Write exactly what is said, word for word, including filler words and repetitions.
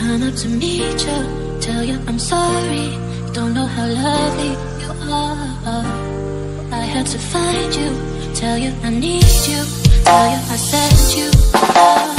come up to meet you, tell you I'm sorry. Don't know how lovely you are. I had to find you, tell you I need you, tell you I sent you.